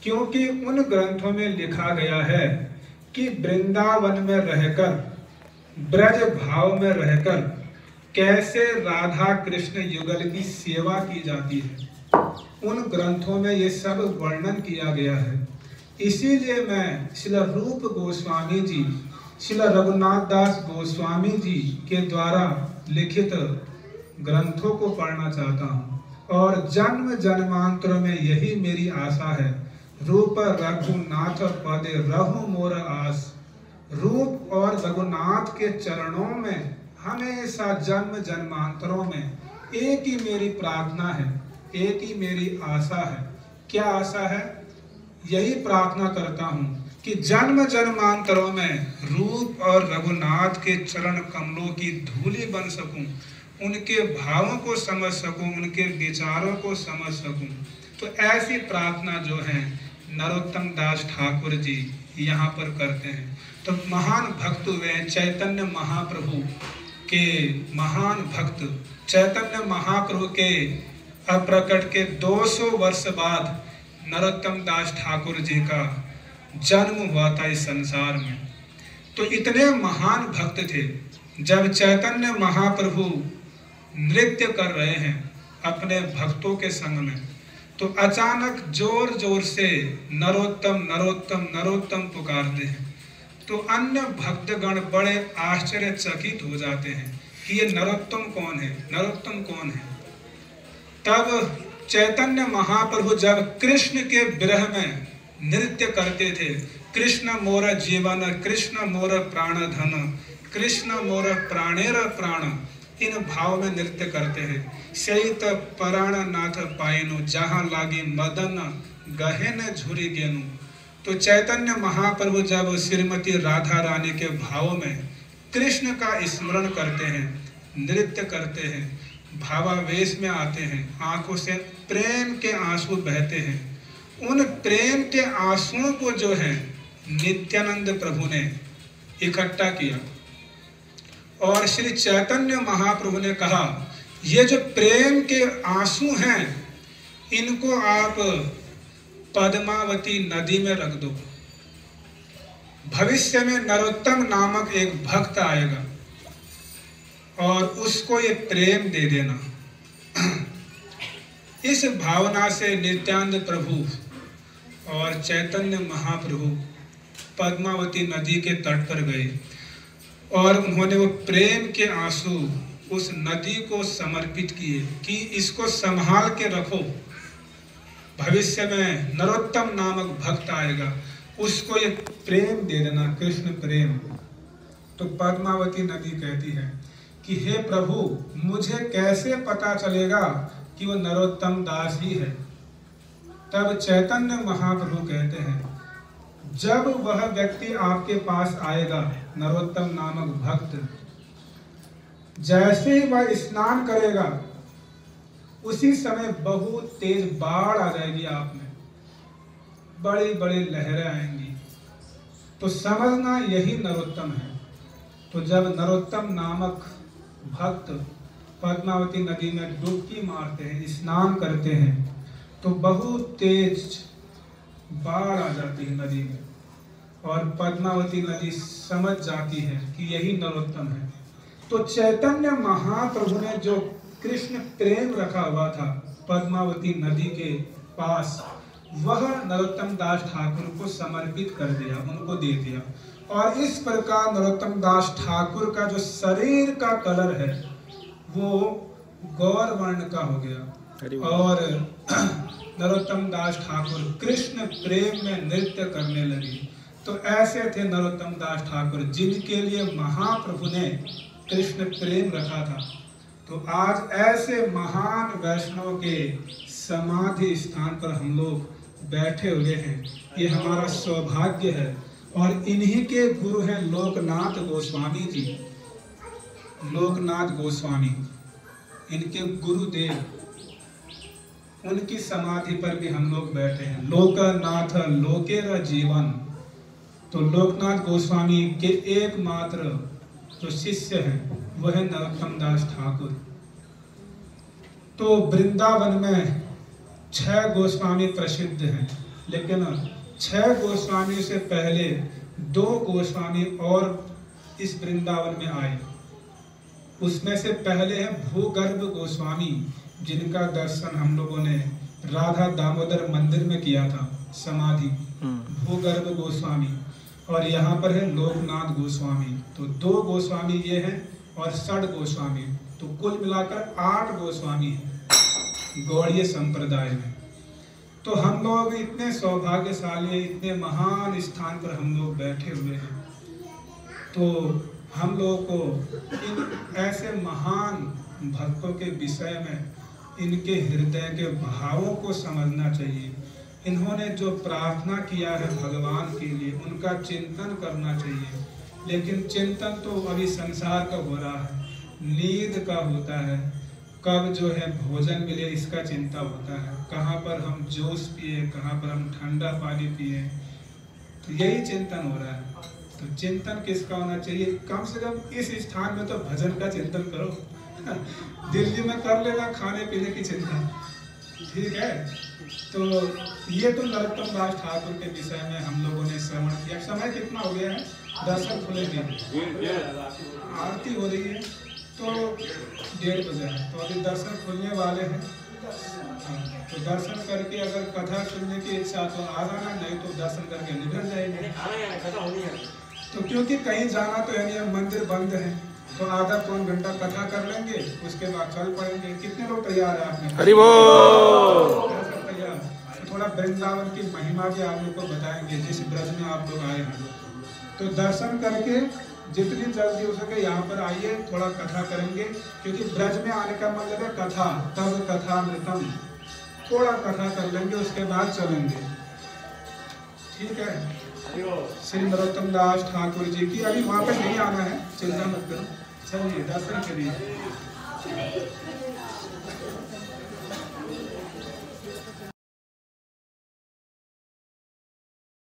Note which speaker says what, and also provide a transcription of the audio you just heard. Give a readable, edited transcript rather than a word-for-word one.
Speaker 1: क्योंकि उन ग्रंथों में लिखा गया है कि वृंदावन में रहकर, ब्रज भाव में रहकर कैसे राधा कृष्ण युगल की सेवा की जाती है। उन ग्रंथों में ये सब वर्णन किया गया है। इसीलिए मैं श्रील रूप गोस्वामी जी, श्रील रघुनाथ दास गोस्वामी जी के द्वारा लिखित ग्रंथों को पढ़ना चाहता हूँ, और जन्म जन्मांतर में यही मेरी आशा है। रूप रघुनाथ पदे रहु मोर आस। रूप और रघुनाथ के चरणों में हमेशा जन्म जन्मांतरों में एक ही मेरी प्रार्थना है, एक ही मेरी आशा है। क्या आशा है? यही प्रार्थना करता हूँ कि जन्म जन्मांतरों में रूप और रघुनाथ के चरण कमलों की धूली बन सकूं, उनके भावों को समझ सकूं, उनके विचारों को समझ सकूं। तो ऐसी प्रार्थना जो है नरोत्तम दास ठाकुर जी यहाँ पर करते हैं। तो महान भक्त हुए चैतन्य महाप्रभु के, महान भक्त चैतन्य महाप्रभु के अप्रकट के 200 वर्ष बाद नरोत्तम दास ठाकुर जी का जन्म हुआ था इस संसार में। तो इतने महान भक्त थे, जब चैतन्य महाप्रभु नृत्य कर रहे हैं अपने भक्तों के संग में, तो अचानक जोर जोर से नरोत्तम नरोत्तम नरोत्तम पुकारते हैं। तो अन्य भक्तगण बड़े आश्चर्यचकित हो जाते हैं कि ये नरोत्तम कौन है, नरोत्तम कौन है। तब चैतन्य महाप्रभु जब कृष्ण के विरह में नृत्य करते थे, कृष्ण मोर जीवन, कृष्ण मोर प्राण धन, कृष्ण मोर प्राणेर प्राण, इन भाव में नृत्य करते हैं। सहित पराण नाथ पायनु, जहाँ लागे मदन गहन झुरी गेनु। तो चैतन्य महाप्रभु जब श्रीमती राधा रानी के भाव में कृष्ण का स्मरण करते हैं, नृत्य करते हैं, भावावेश में आते हैं, आंखों से प्रेम के आंसू बहते हैं। उन प्रेम के आंसुओं को जो है नित्यानंद प्रभु ने इकट्ठा किया, और श्री चैतन्य महाप्रभु ने कहा, ये जो प्रेम के आंसू हैं, इनको आप पद्मावती नदी में रख दो। भविष्य में नरोत्तम नामक एक भक्त आएगा और उसको ये प्रेम दे देना। इस भावना से नित्यानंद प्रभु और चैतन्य महाप्रभु पद्मावती नदी के तट पर गए, और उन्होंने वो प्रेम के आंसू उस नदी को समर्पित किए कि इसको संभाल के रखो, भविष्य में नरोत्तम नामक भक्त आएगा, उसको ये प्रेम दे देना, कृष्ण प्रेम। तो पद्मावती नदी कहती है कि हे प्रभु, मुझे कैसे पता चलेगा कि वो नरोत्तम दास ही है। तब चैतन्य महाप्रभु कहते हैं, जब वह व्यक्ति आपके पास आएगा, नरोत्तम नामक भक्त, जैसे ही वह स्नान करेगा, उसी समय बहुत तेज बाढ़ आ जाएगी आप में, बड़ी बड़ी लहरें आएंगी। तो समझना यही नरोत्तम है। तो जब नरोत्तम नामक भक्त पद्मावती नदी में डुबकी मारते हैं, स्नान करते हैं, तो बहुत तेज बाढ़ आ जाती है नदी में, और पद्मावती नदी समझ जाती है कि यही नरोत्तम है। तो चैतन्य महाप्रभु ने जो कृष्ण प्रेम रखा हुआ था पद्मावती नदी के पास, वह नरोत्तम दास ठाकुर को समर्पित कर दिया, उनको दे दिया। और इस प्रकार नरोत्तम दास ठाकुर का जो शरीर का कलर है वो गौर वर्ण का हो गया, और नरोत्तम दास ठाकुर कृष्ण प्रेम में नृत्य करने लगे। तो ऐसे थे नरोत्तम दास ठाकुर, जिनके लिए महाप्रभु ने कृष्ण प्रेम रखा था। तो आज ऐसे महान वैष्णव के समाधि स्थान पर हम लोग बैठे हुए हैं, ये हमारा सौभाग्य है। और इन्हीं के गुरु हैं लोकनाथ गोस्वामी जी, लोकनाथ गोस्वामी, इनके गुरुदेव, उनकी समाधि पर भी हम लोग बैठे हैं। लोकनाथ लोकेर जीवन। तो लोकनाथ गोस्वामी के एकमात्र जो शिष्य हैं वह है नरोत्तम दास ठाकुर। तो वृंदावन में 6 गोस्वामी प्रसिद्ध हैं। लेकिन 6 गोस्वामी से पहले 2 गोस्वामी और इस वृंदावन में आए। उसमें से पहले है भूगर्भ गोस्वामी, जिनका दर्शन हम लोगों ने राधा दामोदर मंदिर में किया था, समाधि। भूगर्भ गोस्वामी। और यहाँ पर है लोकनाथ गोस्वामी। तो 2 गोस्वामी ये हैं और 6 गोस्वामी, तो कुल मिलाकर 8 गोस्वामी हैं गौड़ीय संप्रदाय में। तो हम लोग इतने सौभाग्यशाली, इतने महान स्थान पर हम लोग बैठे हुए हैं। तो हम लोगों को इन ऐसे महान भक्तों के विषय में, इनके हृदय के भावों को समझना चाहिए। इन्होंने जो प्रार्थना किया है भगवान के लिए, उनका चिंतन करना चाहिए। लेकिन चिंतन तो अभी संसार का हो रहा है, नींद का होता है, कब जो है भोजन मिले इसका चिंता होता है, कहाँ पर हम जूस पिए, कहाँ पर हम ठंडा पानी पिए, तो यही चिंतन हो रहा है। तो चिंतन किसका होना चाहिए? कम से कम इस स्थान में तो भजन का चिंतन करो। दिल्ली में कर लेना खाने पीने की चिंता, ठीक है। तो ये तो नरोत्तम दास ठाकुर के विषय में हम लोगों ने श्रवण किया। समय कितना हो गया है? दर्शन खुलेंगे, आरती हो रही है तो 1:30 बजे है, तो अभी दर्शन खुलने वाले हैं। तो दर्शन करके अगर कथा सुनने की इच्छा तो आ जाना, नहीं तो दर्शन करके निकल जाएंगे। तो क्योंकि कहीं जाना तो है नहीं, मंदिर बंद है, तो आधा पौन घंटा कथा कर लेंगे, उसके बाद चल पड़ेंगे। कितने लोग तैयार है? आपने
Speaker 2: हरि बोल।
Speaker 1: तैयार? तो थोड़ा वृंदावन की महिमा भी आप लोग को बताएंगे, जिस ब्रज में आप लोग आए हैं। तो दर्शन करके जितनी जल्दी हो सके यहाँ पर आइए, थोड़ा कथा करेंगे, क्योंकि ब्रज में आने का मतलब है कथा, तब कथा मृतम। थोड़ा कथा कर लेंगे, उसके बाद चलेंगे, ठीक है। श्री नरोत्तम दास ठाकुर जी की अभी वापस नहीं आना है, चिंता मत करो। चलिए दर्शन करिए।